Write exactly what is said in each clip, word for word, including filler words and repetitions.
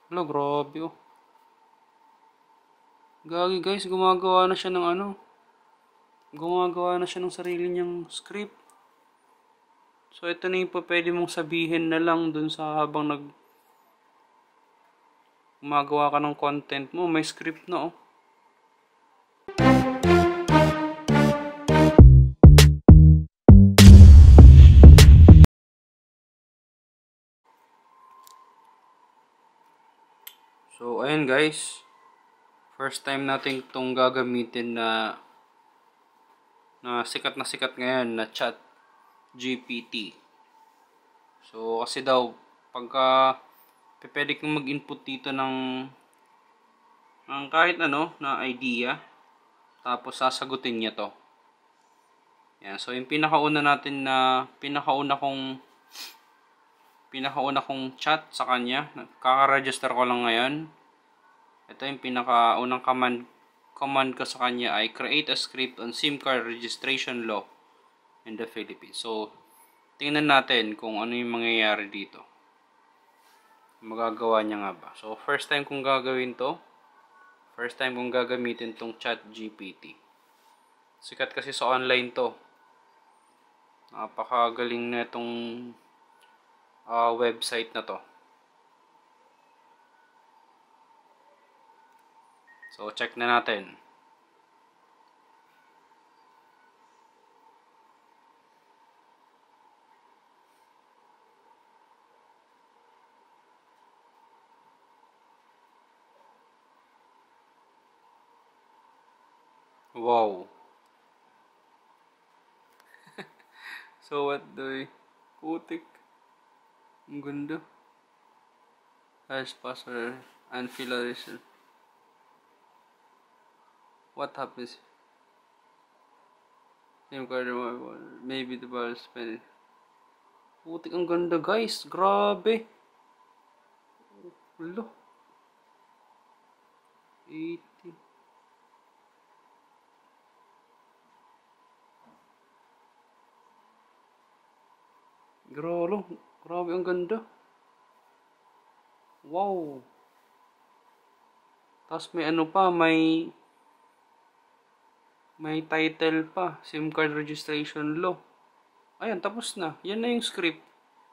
Hala, grabe oh. Gagi guys, gumagawa na siya ng ano. Gumagawa na siya ng sarili niyang script. So, ito na yung pwede mong sabihin na lang dun sa habang nag gumagawa ka ng content mo. May script na oh. So, ayun guys. First time natin itong gagamitin na na sikat na sikat ngayon na ChatGPT. So, kasi daw, pagka pwede kang mag-input dito ng, ng kahit ano, na idea, tapos sasagutin niya to. Yan. So, yung pinakauna natin na, pinakauna kong, pinakauna kong chat sa kanya, kaka-register ko lang ngayon. Ito yung pinakaunang command, command ko sa kanya ay create a script on SIM card registration law in the Philippines. So, tingnan natin kung ano yung mangyayari dito. Magagawa niya nga ba. So, first time kong gagawin to. First time kong gagamitin tong ChatGPT. Sikat kasi sa online to. Napakagaling na itong uh, website na to. So, check na natin. Wow. So, what do I... Putik. Ang ganda. Has password and filiation. What happens? SIM card maybe the bar spending. Putik, ang ganda guys. Grabe. Ulo. eighty. Grabe. Grabe, ang ganda. Wow. Tapos may ano pa, may may title pa, SIM card registration law. Ayan, tapos na. Yan na yung script.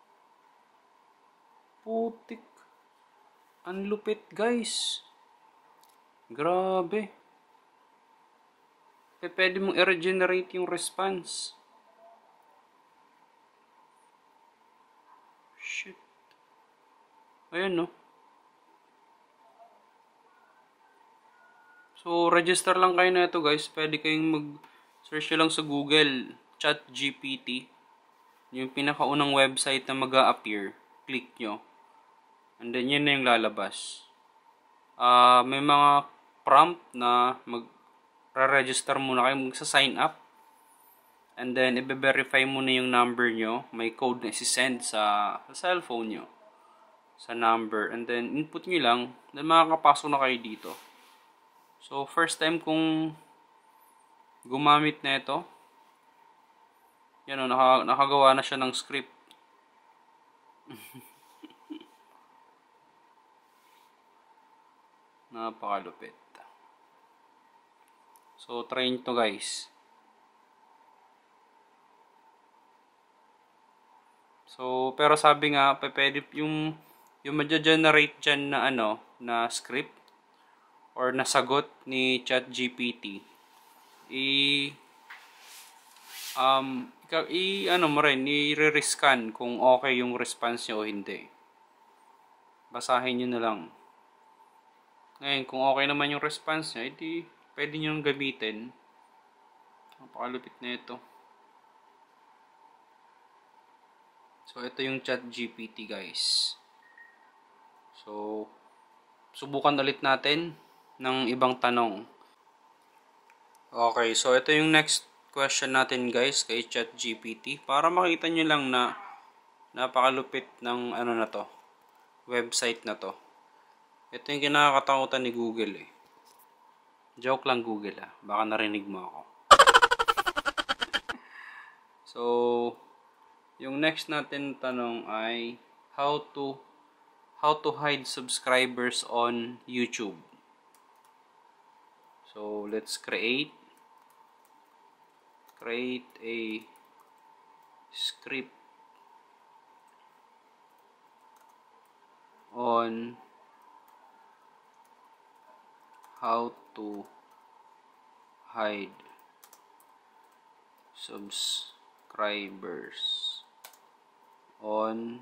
Putik. Ang lupit, guys. Grabe. E, pwede mong i-regenerate yung response. Shit. Ayan, no. So, register lang kayo na ito, guys. Pwede kayong mag-search lang sa Google, ChatGPT. Yung pinakaunang website na mag-a-appear. Click nyo. And then, yun na yung lalabas. Uh, may mga prompt na mag-register muna kayo. Magsa-sign up. And then, i-verify muna yung number nyo. May code na isi-send sa, sa cellphone nyo. Sa number. And then, input nyo lang. Then, makakapasok na kayo dito. So, first time kong gumamit na ito. Yan o, naka, nakagawa na siya ng script. Napakalupit. So, try nyo to guys. So, pero sabi nga, pwede yung, yung ma-generate dyan na ano, na script, or nasagot ni ChatGPT, i um i ano mo rin, i-re-scan kung okay yung response niya o hindi. Basahin niyo na lang. Ngayon, kung okay naman yung response niya, edi pwede niyo gamitin. Napakalupit na ito. So, ito yung ChatGPT, guys. So, subukan ulit natin ng ibang tanong. Okay, so ito yung next question natin guys kay ChatGPT para makita nyo lang na napakalupit ng ano na to, website na to. Ito yung kinakatakutan ni Google eh. Joke lang Google ah, baka narinig mo ako. So, yung next natin tanong ay how to how to hide subscribers on YouTube. So let's create create a script on how to hide subscribers on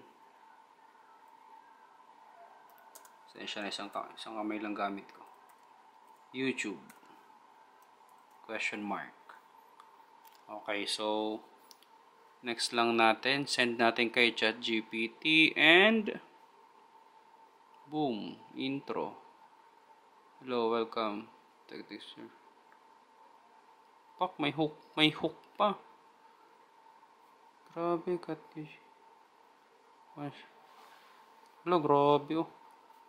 Sensya na isang, isang kamay lang gamit ko. YouTube. Question mark. Okay, so next lang natin, send natin kay ChatGPT and boom, intro. Hello, welcome. Take this here. Pak, may hook, may hook pa. Grabe, catfish. Hello, grabe oh.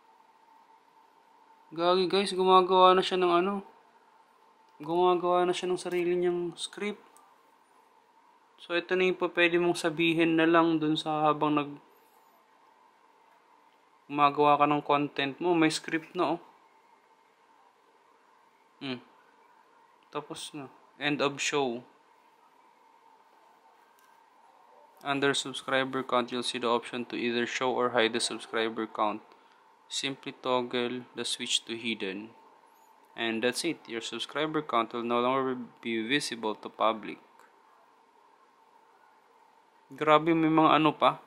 Gagi guys, gumagawa na siya ng ano. Gumagawa na siya ng sarili niyang script. So ito na yung pwede mong sabihin na lang dun sa habang nag gumagawa ka ng content mo. May script na oh. Hmm. Tapos na. End of show. Under subscriber count, you'll see the option to either show or hide the subscriber count. Simply toggle the switch to hidden. And that's it. Your subscriber count will no longer be visible to public. Grabe, may mga ano pa.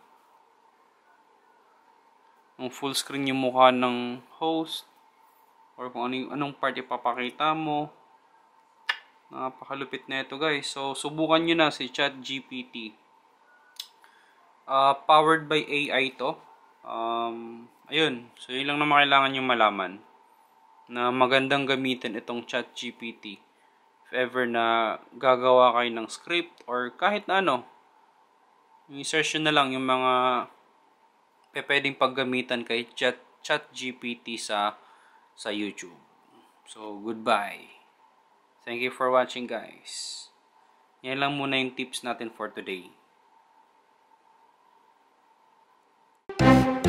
Ang full screen yung mukha ng host. Or kung anong, anong part ipapakita mo. Napakalupit na ito guys. So, subukan nyo na si ChatGPT. Uh, powered by A I to. Um, ayun. So, yun lang naman kailangan nyo malaman. Na magandang gamitin itong ChatGPT. If ever na gagawa kayo ng script or kahit na ano. I-search nyo na lang yung mga pwedeng paggamitan kay Chat ChatGPT sa sa YouTube. So, goodbye. Thank you for watching guys. Yan lang muna yung tips natin for today.